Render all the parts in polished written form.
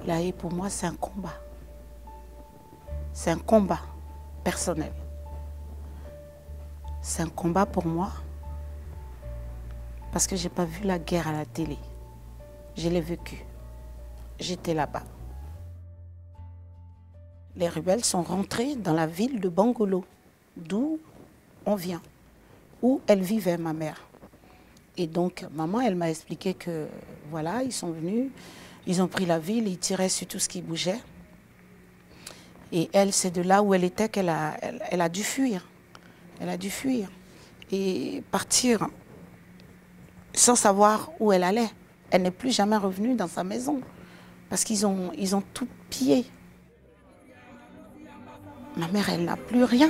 La haie, pour moi, c'est un combat. C'est un combat personnel. C'est un combat pour moi parce que je n'ai pas vu la guerre à la télé. Je l'ai vécue. J'étais là-bas. Les rebelles sont rentrés dans la ville de Bangolo, d'où on vient, où elle vivait, ma mère. Et donc, maman, elle m'a expliqué que, voilà, ils sont venus, ils ont pris la ville, ils tiraient sur tout ce qui bougeait. Et elle, c'est de là où elle était qu'elle a dû fuir. Elle a dû fuir et partir sans savoir où elle allait. Elle n'est plus jamais revenue dans sa maison parce qu'ils ont tout pillé. Ma mère, elle n'a plus rien.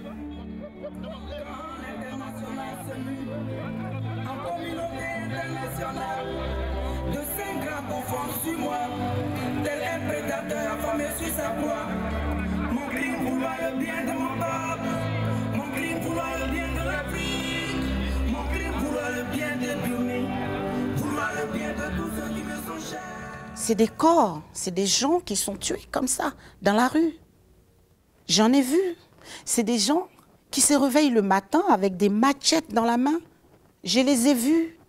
C'est des corps, c'est des gens qui sont tués comme ça, dans la rue. J'en ai vu. C'est des gens qui se réveillent le matin avec des machettes dans la main. Je les ai vus.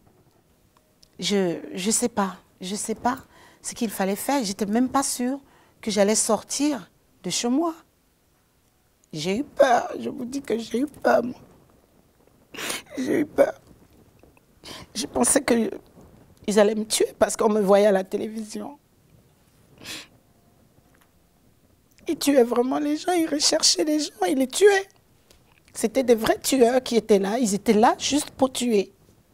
Je sais pas ce qu'il fallait faire. J'étais même pas sûre que j'allais sortir de chez moi. J'ai eu peur. Je vous dis que j'ai eu peur, moi. J'ai eu peur. Je pensais qu'ils allaient me tuer parce qu'on me voyait à la télévision. Ils tuaient vraiment les gens, ils recherchaient les gens, ils les tuaient. C'était des vrais tueurs qui étaient là, ils étaient là juste pour tuer.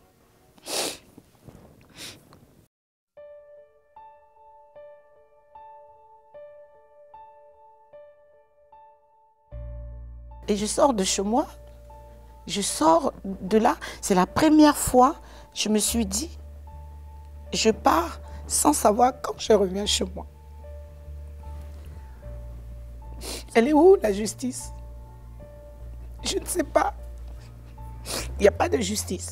Et je sors de chez moi, je sors de là, c'est la première fois que je me suis dit, je pars sans savoir quand je reviens chez moi. Elle est où, la justice? Je ne sais pas. Il n'y a pas de justice.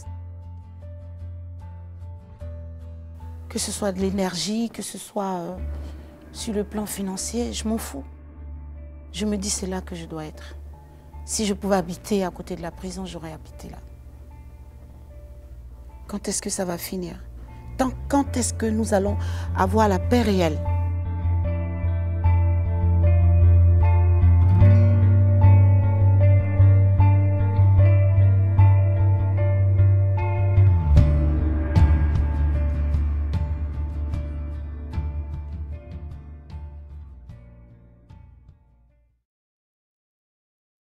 Que ce soit de l'énergie, que ce soit sur le plan financier, je m'en fous. Je me dis, c'est là que je dois être. Si je pouvais habiter à côté de la prison, j'aurais habité là. Quand est-ce que ça va finir? Quand est-ce que nous allons avoir la paix réelle?